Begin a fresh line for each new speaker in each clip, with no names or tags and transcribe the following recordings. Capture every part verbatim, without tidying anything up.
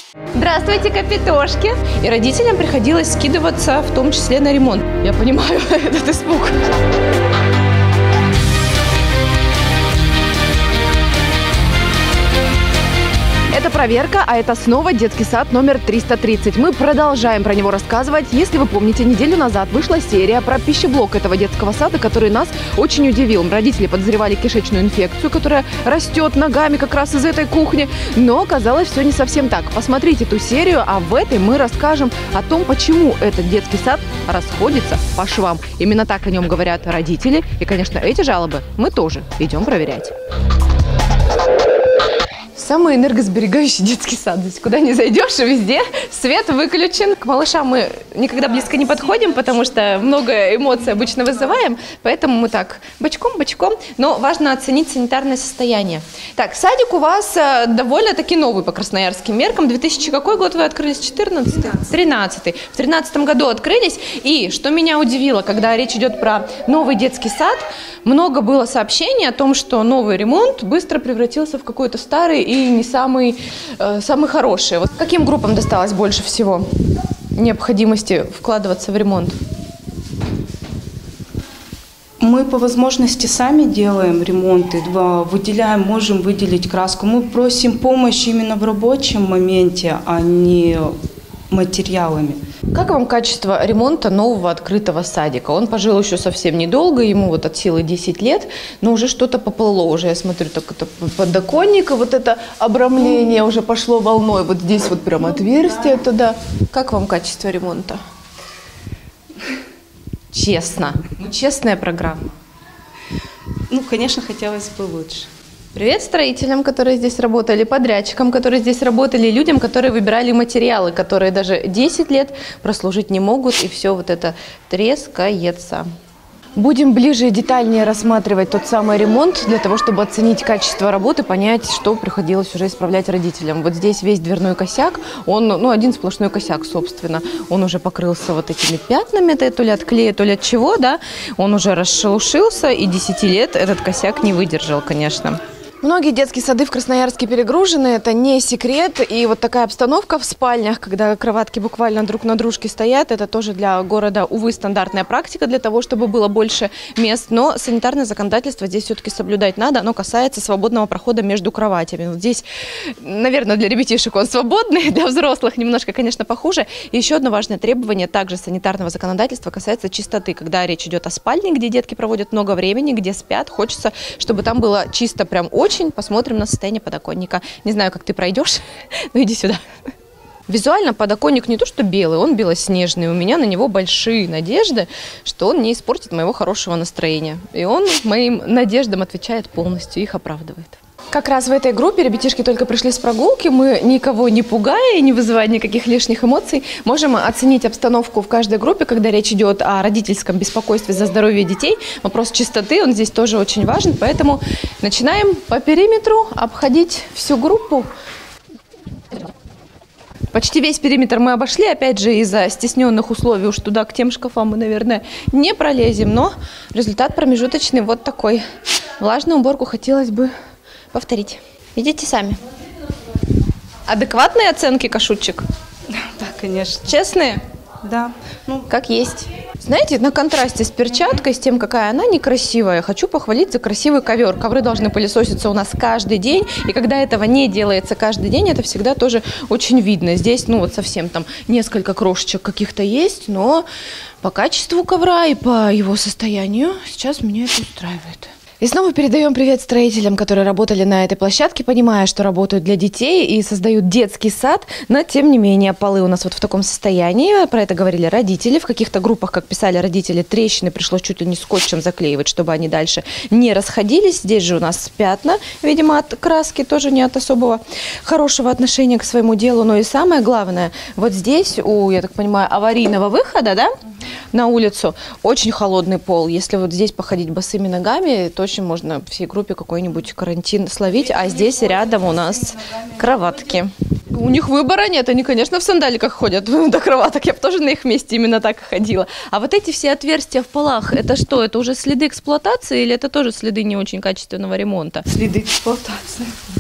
Здравствуйте, капитошки! И родителям приходилось скидываться, в том числе на ремонт. Я понимаю этот испуг. Это проверка, а это снова детский сад номер триста тридцать. Мы продолжаем про него рассказывать. Если вы помните, неделю назад вышла серия про пищеблок этого детского сада, который нас очень удивил. Родители подозревали кишечную инфекцию, которая растет ногами как раз из этой кухни. Но оказалось все не совсем так. Посмотрите ту серию, а в этой мы расскажем о том, почему этот детский сад расходится по швам. Именно так о нем говорят родители. И, конечно, эти жалобы мы тоже идем проверять. Самый энергосберегающий детский сад. Здесь куда ни зайдешь, везде свет выключен. К малышам мы никогда близко не подходим, потому что много эмоций обычно вызываем. Поэтому мы так бочком-бочком. Но важно оценить санитарное состояние. Так, садик у вас довольно-таки новый по красноярским меркам. две тысячи какой год вы открылись? четырнадцатый? тринадцатый. В тринадцатом году открылись. И что меня удивило, когда речь идет про новый детский сад, много было сообщений о том, что новый ремонт быстро превратился в какой-то старый и не самый, э, самый хороший. Вот каким группам досталось больше всего необходимости вкладываться в ремонт?
Мы по возможности сами делаем ремонты, выделяем, можем выделить краску. Мы просим помощи именно в рабочем моменте, а не материалами.
Как вам качество ремонта нового открытого садика? Он пожил еще совсем недолго, ему вот от силы десять лет, но уже что-то поплыло. Уже я смотрю, так это подоконник, вот это обрамление уже пошло волной. Вот здесь вот прям отверстие туда. Как вам качество ремонта? Честно. Ну, честная программа.
Ну, конечно, хотелось бы лучше.
Привет строителям, которые здесь работали, подрядчикам, которые здесь работали, людям, которые выбирали материалы, которые даже десять лет прослужить не могут, и все вот это трескается. Будем ближе и детальнее рассматривать тот самый ремонт, для того, чтобы оценить качество работы, понять, что приходилось уже исправлять родителям. Вот здесь весь дверной косяк, он, ну, один сплошной косяк, собственно. Он уже покрылся вот этими пятнами, это то ли от клея, то ли от чего, да. Он уже расшелушился, и десяти лет этот косяк не выдержал, конечно. Многие детские сады в Красноярске перегружены, это не секрет. И вот такая обстановка в спальнях, когда кроватки буквально друг на дружке стоят, это тоже для города, увы, стандартная практика для того, чтобы было больше мест. Но санитарное законодательство здесь все-таки соблюдать надо. Оно касается свободного прохода между кроватями. Вот здесь, наверное, для ребятишек он свободный, для взрослых немножко, конечно, похуже. И еще одно важное требование также санитарного законодательства касается чистоты. Когда речь идет о спальне, где детки проводят много времени, где спят, хочется, чтобы там было чисто прям очень. Очень. Посмотрим на состояние подоконника. Не знаю, как ты пройдешь, но иди сюда. Визуально подоконник не то что белый, он белоснежный. У меня на него большие надежды, что он не испортит моего хорошего настроения. И он моим надеждам отвечает полностью, их оправдывает. Как раз в этой группе ребятишки только пришли с прогулки, мы никого не пугая и не вызывая никаких лишних эмоций, можем оценить обстановку в каждой группе, когда речь идет о родительском беспокойстве за здоровье детей. Вопрос чистоты, он здесь тоже очень важен, поэтому начинаем по периметру обходить всю группу. Почти весь периметр мы обошли, опять же, из-за стесненных условий уж туда к тем шкафам мы, наверное, не пролезем, но результат промежуточный вот такой. Влажную уборку хотелось бы повторить. Видите сами. Адекватные оценки, Кашутчик?
Да, конечно.
Честные?
Да.
Ну, как есть. Знаете, на контрасте с перчаткой, с тем, какая она некрасивая, хочу похвалить за красивый ковер. Ковры должны пылесоситься у нас каждый день, и когда этого не делается каждый день, это всегда тоже очень видно. Здесь, ну, вот совсем там несколько крошечек каких-то есть, но по качеству ковра и по его состоянию сейчас меня это устраивает. И снова передаем привет строителям, которые работали на этой площадке, понимая, что работают для детей и создают детский сад, но тем не менее полы у нас вот в таком состоянии, про это говорили родители, в каких-то группах, как писали родители, трещины пришлось чуть ли не скотчем заклеивать, чтобы они дальше не расходились. Здесь же у нас пятна, видимо, от краски, тоже не от особого хорошего отношения к своему делу, но и самое главное, вот здесь у, я так понимаю, аварийного выхода, да, на улицу, очень холодный пол. Если вот здесь походить босыми ногами, то очень можно всей группе какой-нибудь карантин словить, а здесь рядом у нас кроватки. У них выбора нет, они, конечно, в сандаликах ходят до кроваток, я бы тоже на их месте именно так и ходила. А вот эти все отверстия в полах, это что, это уже следы эксплуатации или это тоже следы не очень качественного ремонта?
Следы эксплуатации.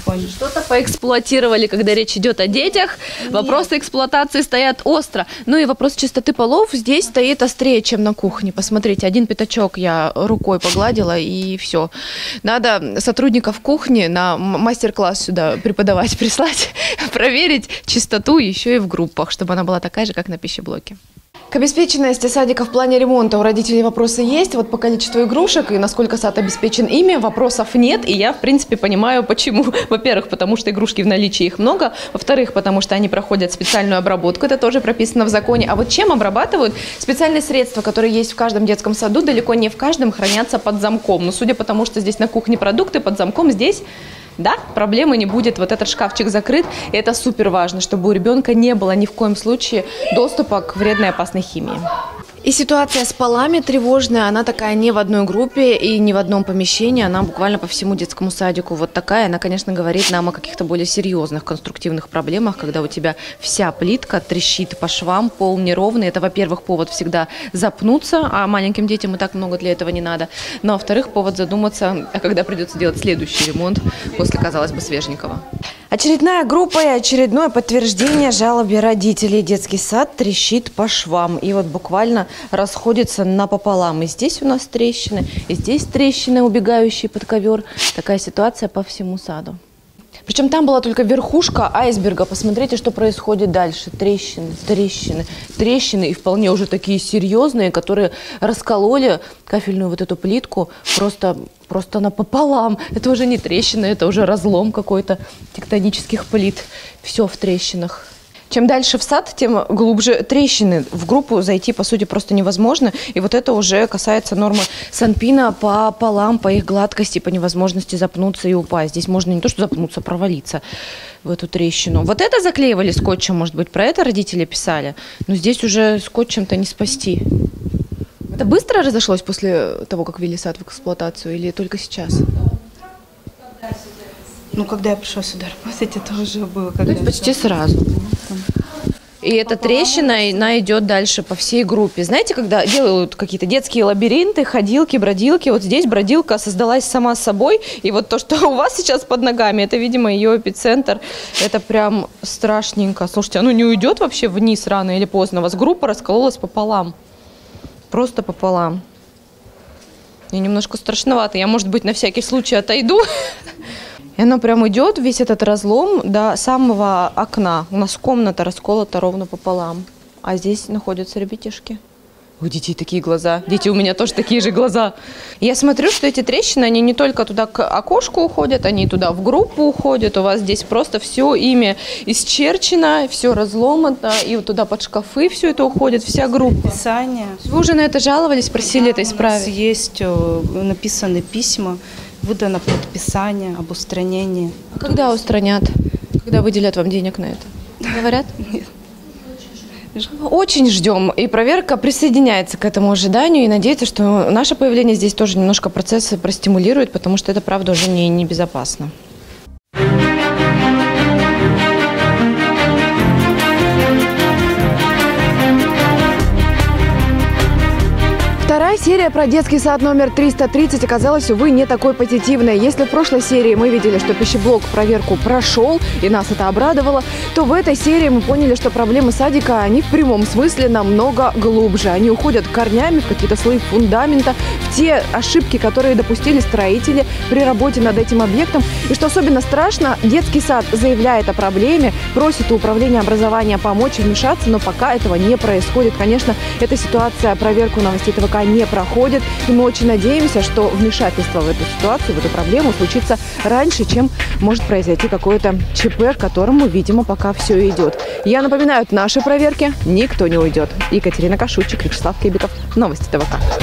фоне.
Что-то поэксплуатировали, когда речь идет о детях. Нет. Вопросы эксплуатации стоят остро. Ну и вопрос чистоты полов здесь стоит острее, чем на кухне. Посмотрите, один пятачок я рукой погладила, и все. Надо сотрудников кухни на мастер-класс сюда преподавать, прислать, проверить чистоту еще и в группах, чтобы она была такая же, как на пищеблоке. К обеспеченности садика в плане ремонта у родителей вопросы есть. Вот по количеству игрушек и насколько сад обеспечен ими, вопросов нет. И я, в принципе, понимаю, почему. Во-первых, потому что игрушки в наличии их много. Во-вторых, потому что они проходят специальную обработку. Это тоже прописано в законе. А вот чем обрабатывают? Специальные средства, которые есть в каждом детском саду, далеко не в каждом хранятся под замком. Но судя по тому, что здесь на кухне продукты под замком, здесь... Да, проблемы не будет, вот этот шкафчик закрыт, и это супер важно, чтобы у ребенка не было ни в коем случае доступа к вредной опасной химии. И ситуация с полами тревожная, она такая не в одной группе и не в одном помещении, она буквально по всему детскому садику вот такая. Она, конечно, говорит нам о каких-то более серьезных конструктивных проблемах, когда у тебя вся плитка трещит по швам, пол неровный. Это, во-первых, повод всегда запнуться, а маленьким детям и так много для этого не надо. Но, во-вторых, повод задуматься, а когда придется делать следующий ремонт после, казалось бы, свеженького. Очередная группа и очередное подтверждение жалобы родителей. Детский сад трещит по швам. И вот буквально расходится напополам. И здесь у нас трещины, и здесь трещины, убегающие под ковер. Такая ситуация по всему саду. Причем там была только верхушка айсберга. Посмотрите, что происходит дальше. Трещины, трещины, трещины. И вполне уже такие серьезные, которые раскололи кафельную вот эту плитку просто, просто напополам. Это уже не трещины, это уже разлом какой-то тектонических плит. Все в трещинах. Чем дальше в сад, тем глубже трещины. В группу зайти, по сути, просто невозможно. И вот это уже касается нормы Санпина по полам, по их гладкости, по невозможности запнуться и упасть. Здесь можно не то что запнуться, провалиться в эту трещину. Вот это заклеивали скотчем, может быть, про это родители писали. Но здесь уже скотчем-то не спасти. Это быстро разошлось после того, как ввели сад в эксплуатацию, или только сейчас?
Ну, когда я пришла сюда работать, это уже было. Когда
То есть почти сразу. И эта трещина, она идет дальше по всей группе. Знаете, когда делают какие-то детские лабиринты, ходилки, бродилки, вот здесь бродилка создалась сама собой. И вот то, что у вас сейчас под ногами, это, видимо, ее эпицентр. Это прям страшненько. Слушайте, оно не уйдет вообще вниз рано или поздно? У вас группа раскололась пополам. Просто пополам. Мне немножко страшновато. Я, может быть, на всякий случай отойду. И оно прям идет, весь этот разлом до самого окна. У нас комната расколота ровно пополам. А здесь находятся ребятишки. У детей такие глаза. Дети у меня тоже такие же глаза. Я смотрю, что эти трещины, они не только туда к окошку уходят, они туда в группу уходят. У вас здесь просто все ими исчерчено, все разломано. И вот туда под шкафы все это уходит, вся группа.
Писание.
Вы уже на это жаловались, просили
Да,
это исправить?
У нас есть написаны письма. Выдано предписание об устранении.
А когда устранят? Когда выделят вам денег на это? Говорят?
Нет.
Очень ждем. И проверка присоединяется к этому ожиданию и надеется, что наше появление здесь тоже немножко процессы простимулирует, потому что это, правда, уже не, не безопасно. Вторая серия про детский сад номер триста тридцать оказалась, увы, не такой позитивной. Если в прошлой серии мы видели, что пищеблок проверку прошел, и нас это обрадовало, то в этой серии мы поняли, что проблемы садика, они в прямом смысле намного глубже. Они уходят корнями в какие-то слои фундамента, в те ошибки, которые допустили строители при работе над этим объектом. И что особенно страшно, детский сад заявляет о проблеме, просит у управления образования помочь вмешаться, но пока этого не происходит. Конечно, эта ситуация, проверку новостей ТВК не проходит. И мы очень надеемся, что вмешательство в эту ситуацию, в эту проблему случится раньше, чем может произойти какое-то ЧП, к которому, видимо, пока все идет. Я напоминаю, от нашей проверки никто не уйдет. Екатерина Кашучик, Вячеслав Кибиков. Новости ТВК.